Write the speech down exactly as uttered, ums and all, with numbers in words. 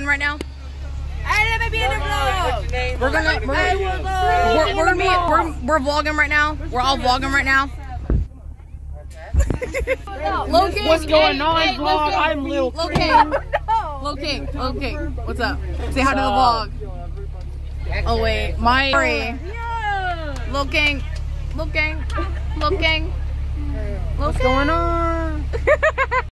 right now? Hey, let me be in the vlog. We're gonna we're, Hey, we're going. we're, we're, gonna be, we're, we're vlogging right now. We're all vlogging right now. Loki, What's going on, hey, vlog? Loki. I'm Lil Loki, Loki, Loki. What's up? Say hi to the vlog. Oh wait, my looking, looking, looking. What's going on?